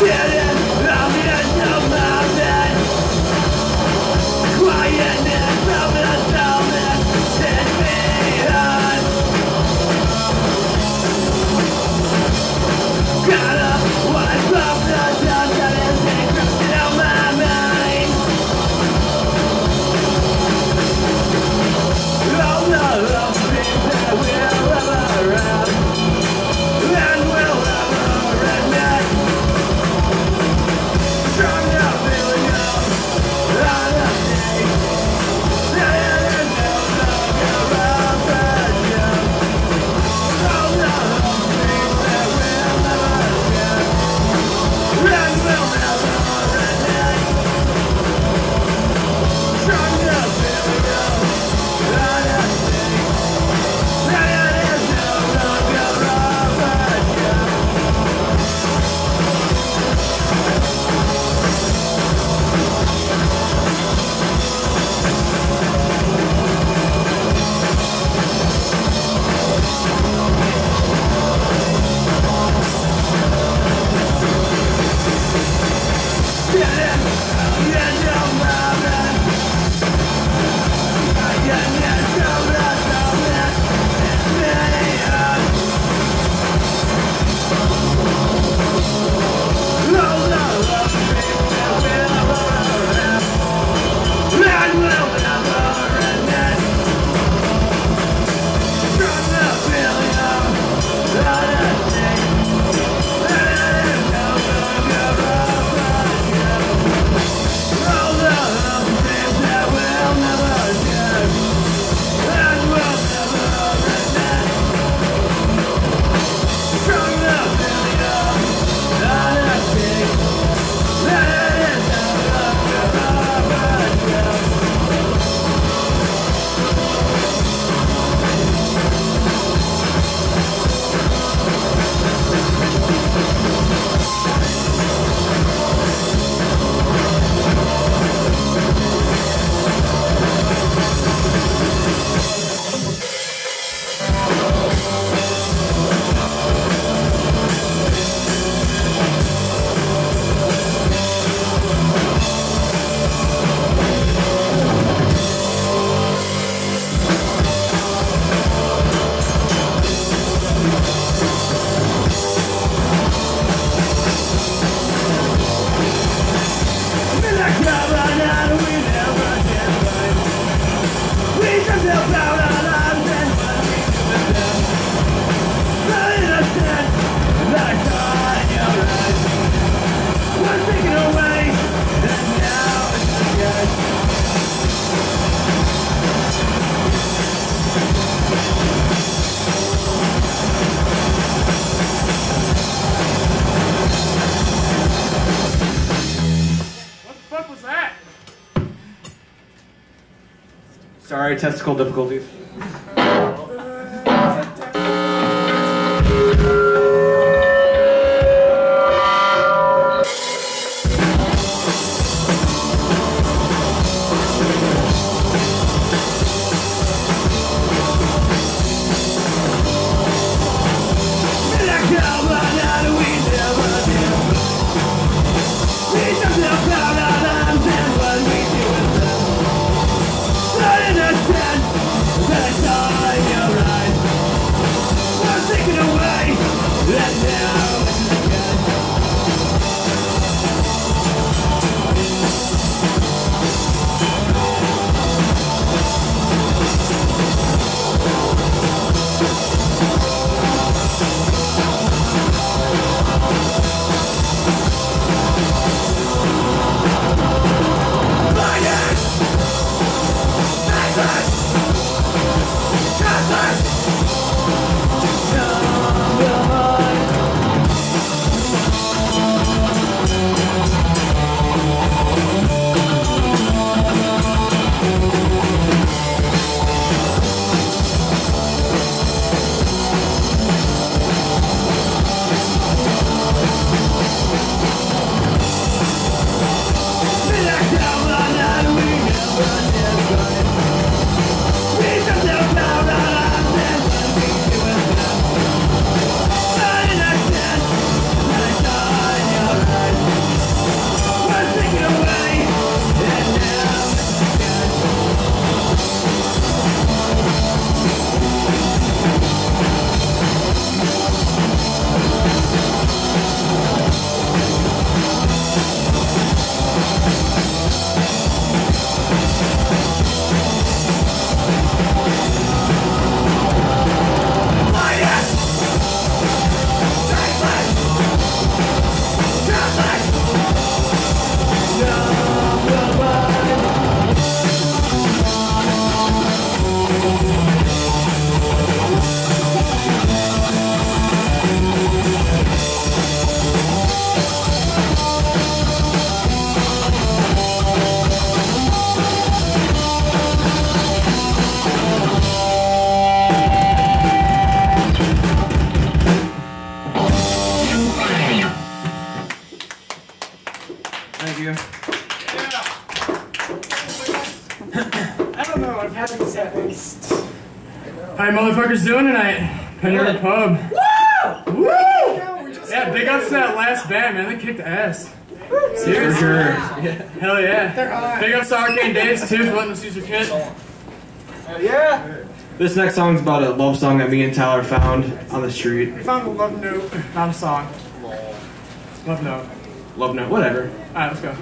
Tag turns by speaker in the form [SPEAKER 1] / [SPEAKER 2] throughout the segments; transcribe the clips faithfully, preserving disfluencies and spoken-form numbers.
[SPEAKER 1] Sorry, testicle difficulties.
[SPEAKER 2] That
[SPEAKER 1] you.
[SPEAKER 2] I don't know, I've had these at least.
[SPEAKER 3] How you motherfuckers doing tonight? Panera Pub. Woo! Woo! Yeah, big ups to that last band, man. They kicked ass. Seriously. For sure. Yeah. Hell yeah. Big ups to Arcade Days, too, for letting us use your kit.
[SPEAKER 2] Hell yeah.
[SPEAKER 1] This next song's about a love song that me and Tyler found on the street.
[SPEAKER 2] We found a love note, not a song. Love note.
[SPEAKER 1] Love note, whatever.
[SPEAKER 2] Alright, let's go.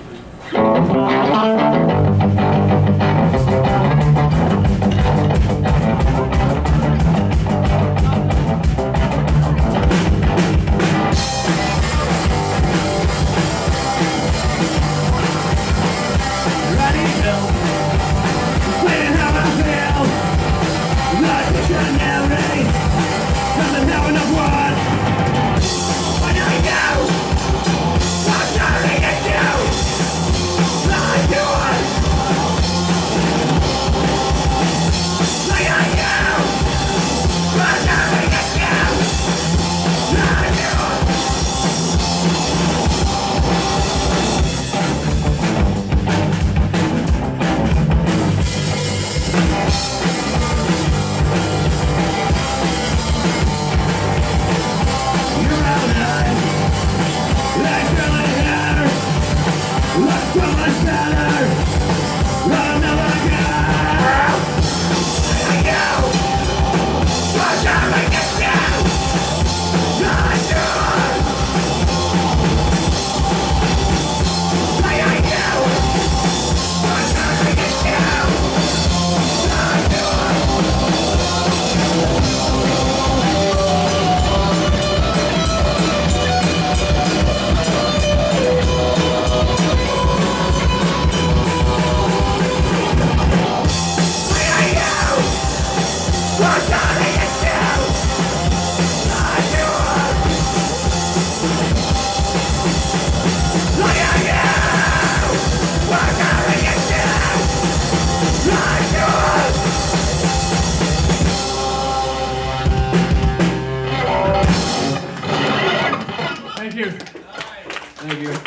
[SPEAKER 2] Thank you.
[SPEAKER 1] Thank you.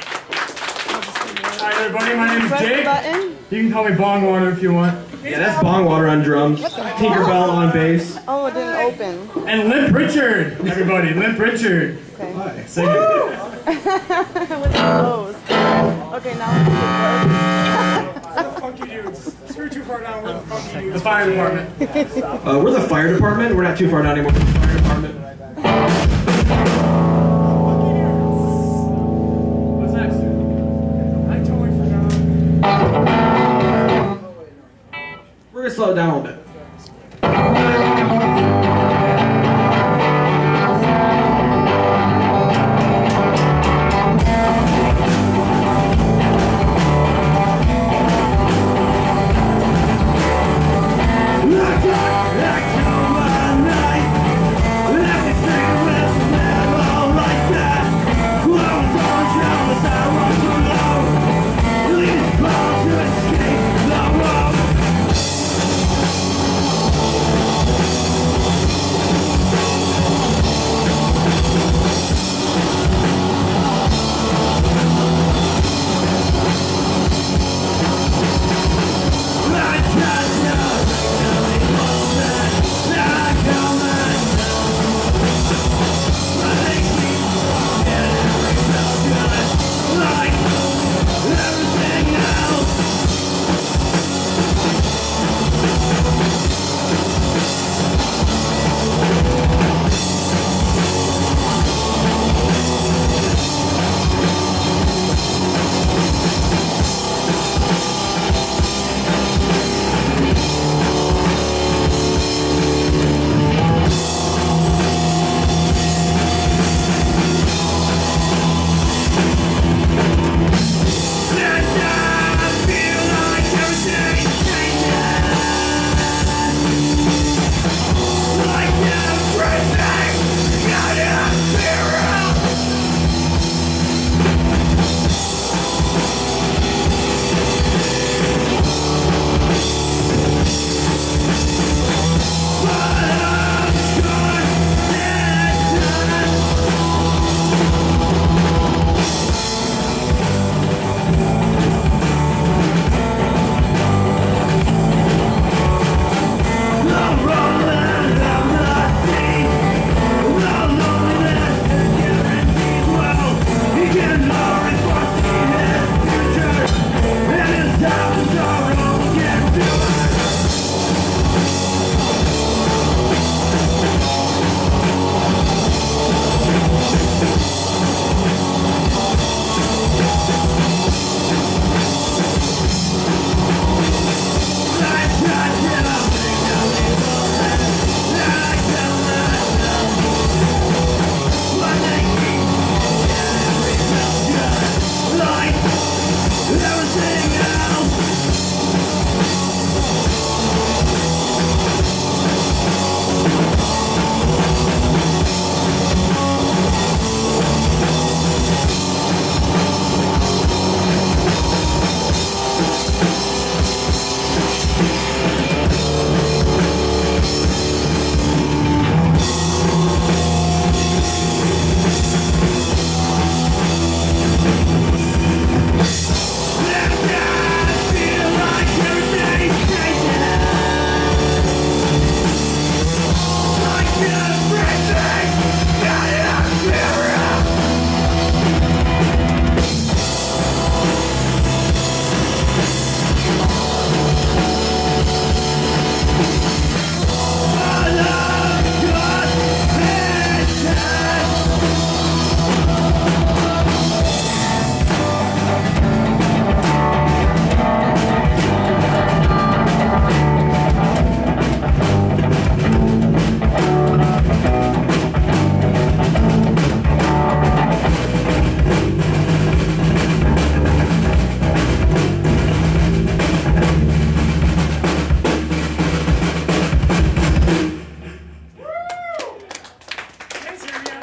[SPEAKER 3] Alright everybody, my name is Jake. You can call me Bongwater if you want.
[SPEAKER 1] Yeah, that's Bongwater on drums. Tinkerbell on bass.
[SPEAKER 4] Oh, it didn't open.
[SPEAKER 3] And Limp Richard, everybody. Limp Richard.
[SPEAKER 4] Okay.
[SPEAKER 3] Hi. Sing it.
[SPEAKER 4] With those. Okay, now
[SPEAKER 2] Where the fuck you dudes? Screw too far down, where the fuck you dudes?
[SPEAKER 3] The fire department.
[SPEAKER 1] Uh, we're the fire department. We're not too far down anymore. We're the fire department.
[SPEAKER 3] What's next?
[SPEAKER 2] I totally forgot.
[SPEAKER 1] We're gonna slow it down a little bit.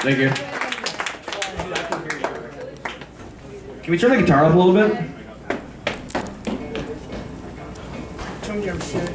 [SPEAKER 1] Thank you. Can we turn the guitar up a little bit?
[SPEAKER 2] Don't give a shit.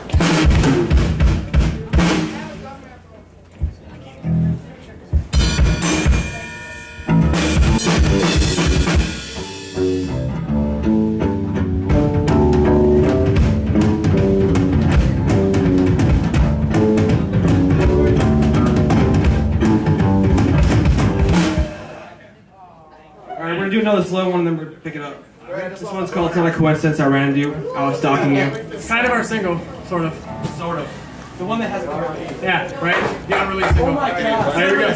[SPEAKER 1] Alright, we're gonna do another slow one and then we're gonna pick it up. This one's called It's Not a Coincidence I Ran Into You. I was stalking you.
[SPEAKER 3] It's kind of our single, sort of.
[SPEAKER 1] Sort of. The one that has a
[SPEAKER 3] Yeah, right? The unreleased single.
[SPEAKER 1] Oh my God.
[SPEAKER 3] There we go.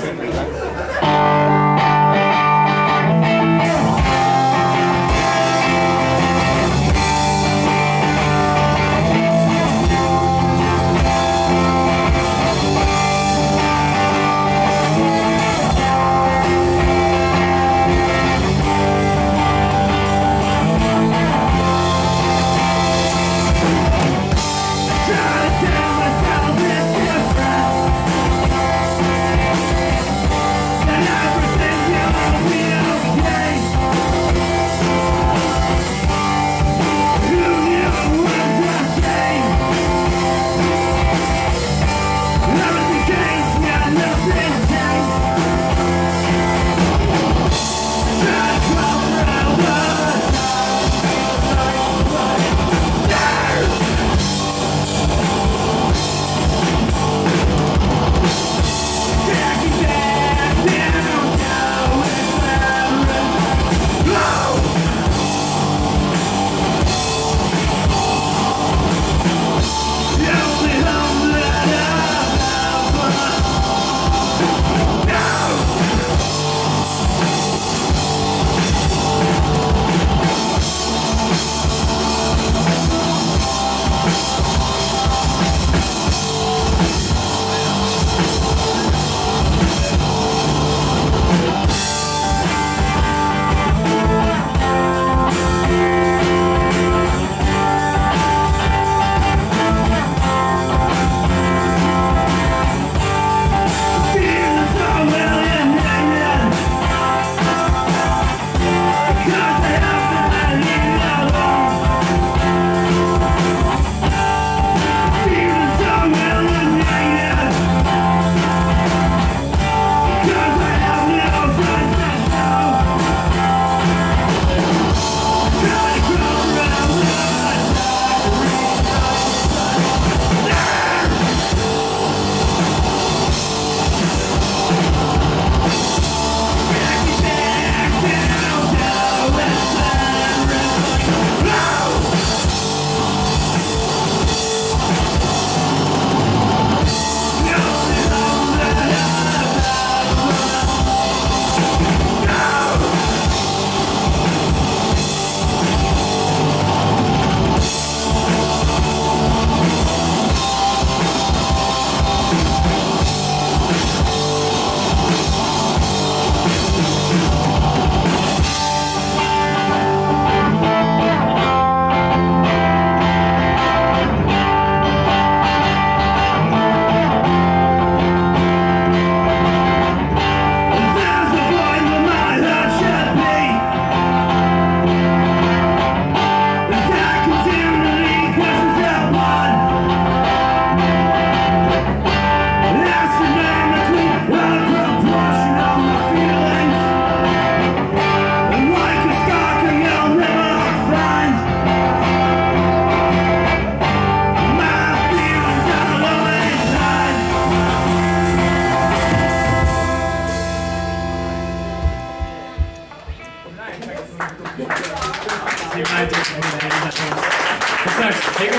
[SPEAKER 3] What's next? Taker?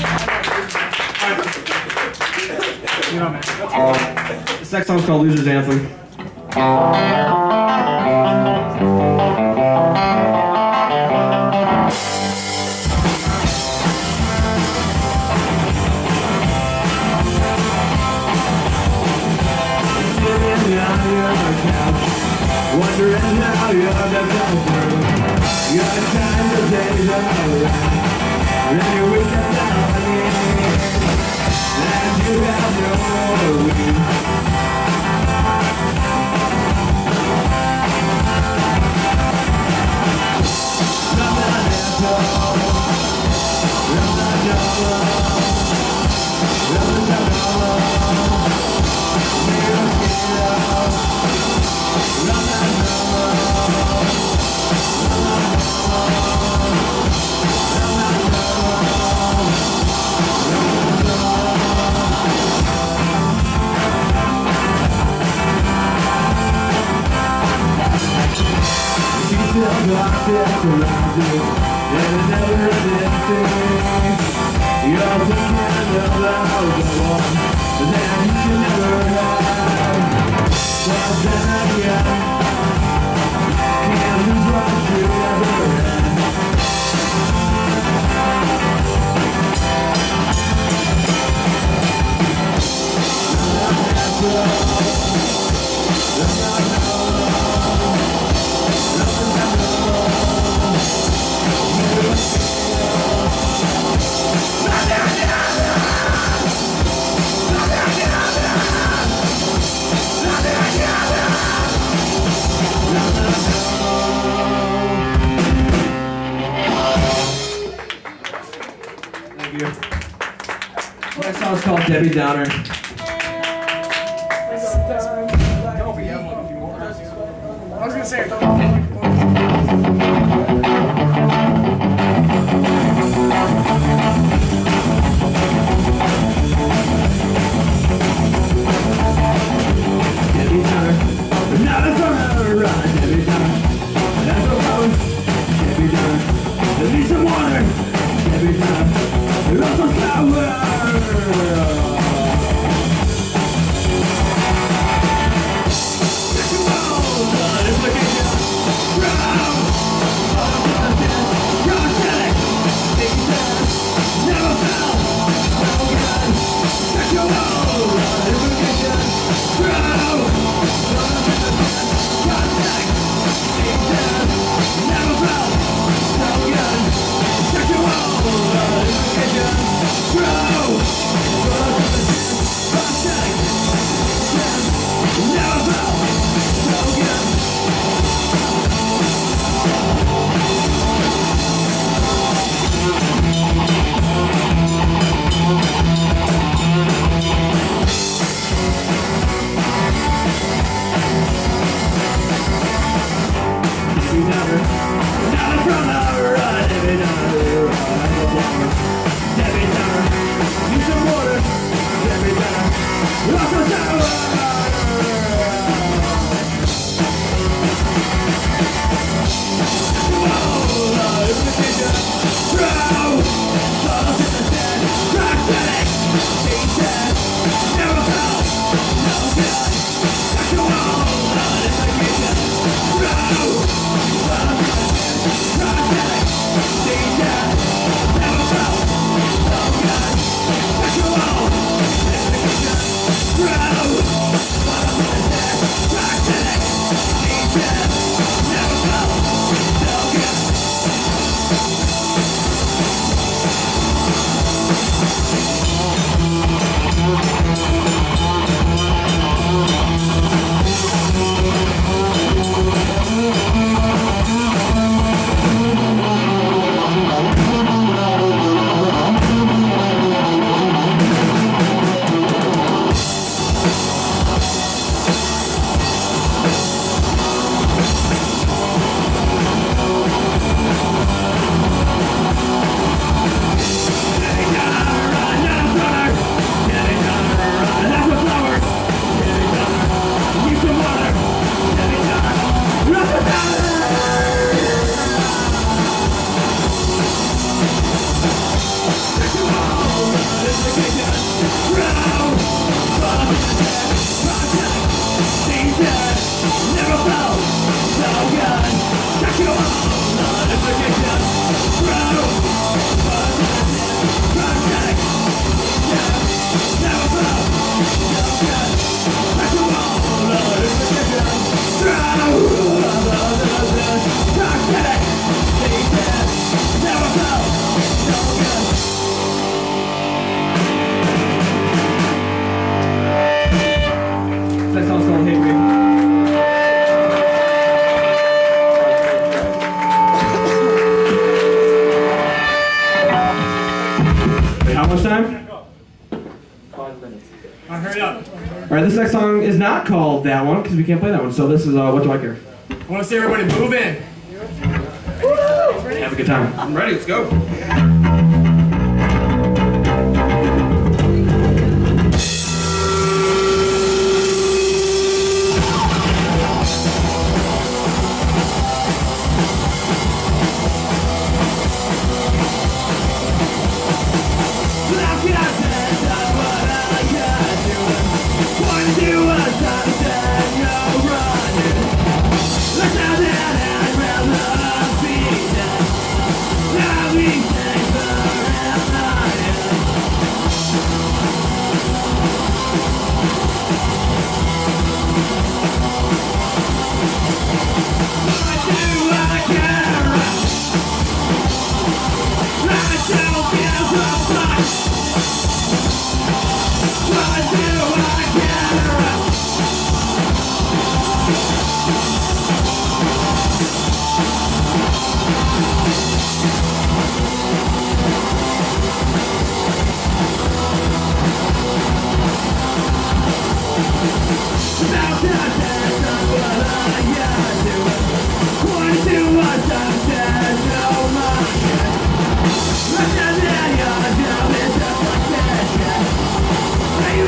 [SPEAKER 3] Alright. You know, man.
[SPEAKER 1] Um, this next song's called Loser's Anthem.
[SPEAKER 5] Wondering how you're the through. Your time to days are around. And then you wake up down again. And you have no way. still got this around you, and it never ends to me. You're thinking of the other one, but then you can never have. But then again, can't lose what you ever had.
[SPEAKER 1] Thank you. My song's called Debbie Downer.
[SPEAKER 2] I was gonna say.
[SPEAKER 5] Debbie Downer, not a summer run. Debbie Downer, that's a road. Debbie Downer, there needs some water. Debbie Downer, you're also sour.
[SPEAKER 1] That song's called Hate Me. Wait, how much time?
[SPEAKER 3] Five minutes. All right, hurry up.
[SPEAKER 1] Alright, this next song is not called that one because we can't play that one. So this is uh, What Do I Care?
[SPEAKER 3] I want to see everybody move in.
[SPEAKER 1] Have a good time. I'm ready, let's go.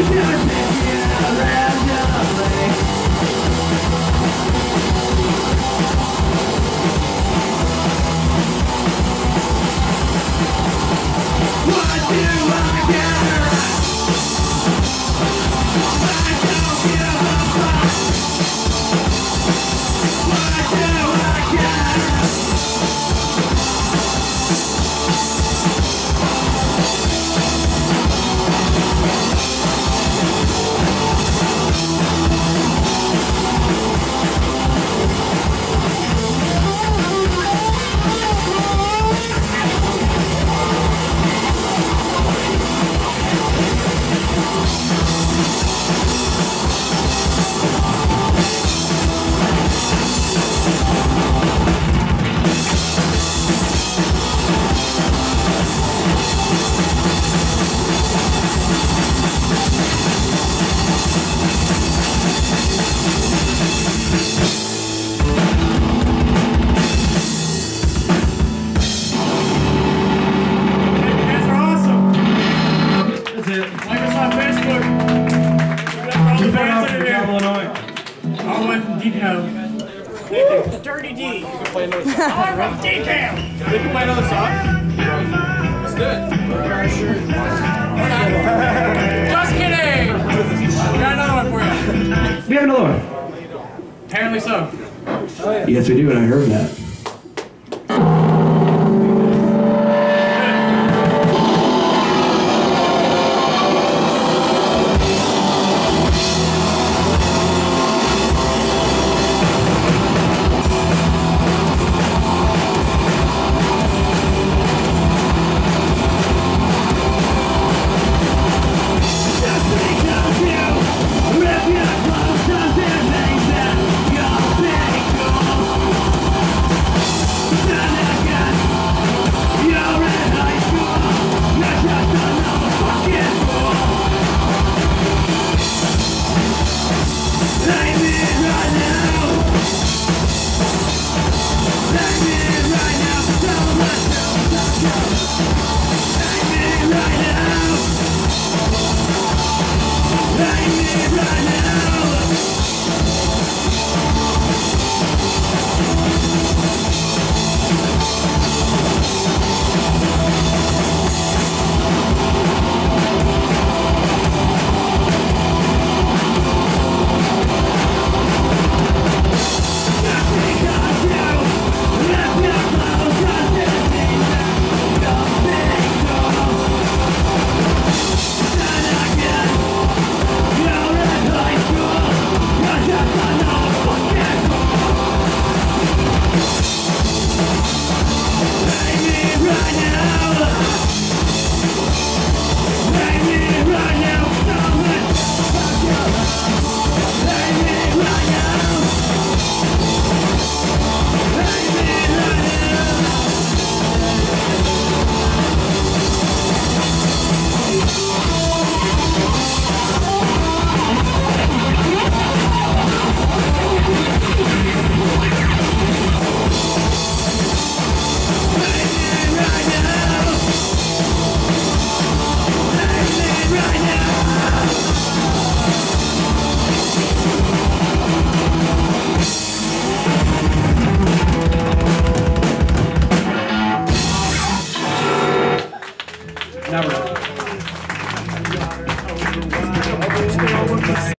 [SPEAKER 2] Dirty D. I'm from D-Cam.
[SPEAKER 3] We can play another song. Let's do it. Just kidding. We got another one for you.
[SPEAKER 1] We have another one.
[SPEAKER 3] Apparently so.
[SPEAKER 5] Yes, we do, and I heard that.